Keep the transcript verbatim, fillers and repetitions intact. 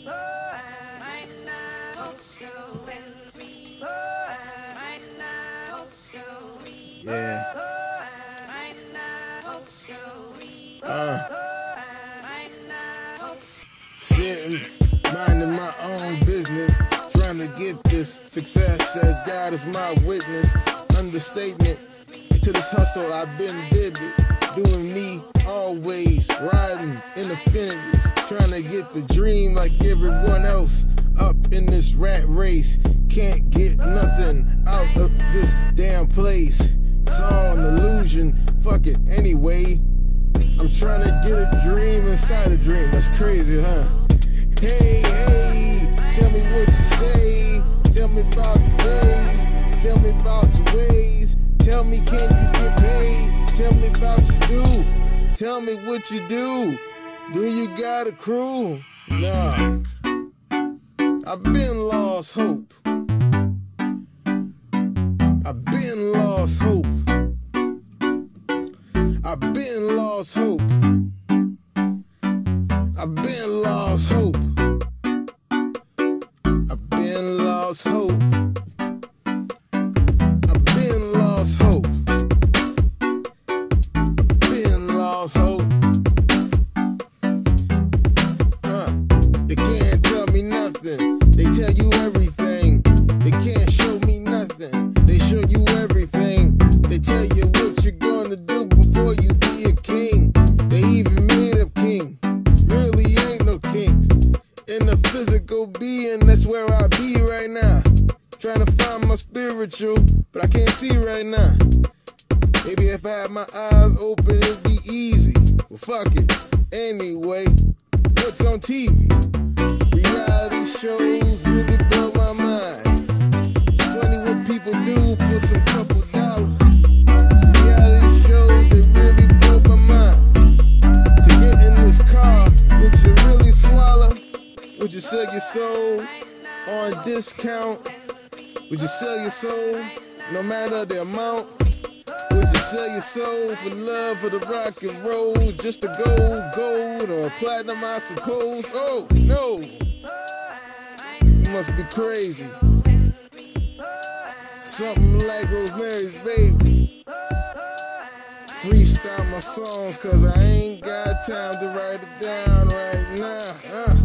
Yeah. Uh. Sitting, minding my own business, trying to get this success as God is my witness. Understatement to this hustle, I've been did it, doing me always, riding in infinities, trying to get the dream like everyone else. Up in this rat race, can't get nothing out of this damn place. It's all an illusion, fuck it anyway. I'm trying to get a dream inside a dream. That's crazy, huh? Hey, hey, tell me what you say. Tell me about the day. Tell me about your ways. Tell me, can you get paid? Tell me about your do. Tell me what you do. Do you got a crew? Nah. I've been lost hope. I've been lost hope. I've been lost hope. I've been lost hope. I've been lost hope. I've been lost hope. I've been lost hope. Uh, they can't tell me nothing. They tell you everything. They can't show me nothing. They show you everything. They tell you what you're gonna do before you be a king. They even made up king. Really ain't no kings. In the physical being, that's where I be right now. Trying to find my spiritual, but I can't see right now. Maybe if I had my eyes open, it'd be easy. Well, fuck it. Anyway, what's on T V? Reality shows really blow my mind. It's funny what people do for some couple dollars. Some reality shows, they really blow my mind. To get in this car, would you really swallow? Would you sell your soul on discount? Would you sell your soul no matter the amount? Would you sell your soul for love, for the rock and roll? Just to go gold or platinum, I suppose? Oh, no. You must be crazy. Something like Rosemary's Baby. Freestyle my songs, cause I ain't got time to write it down right now. Uh.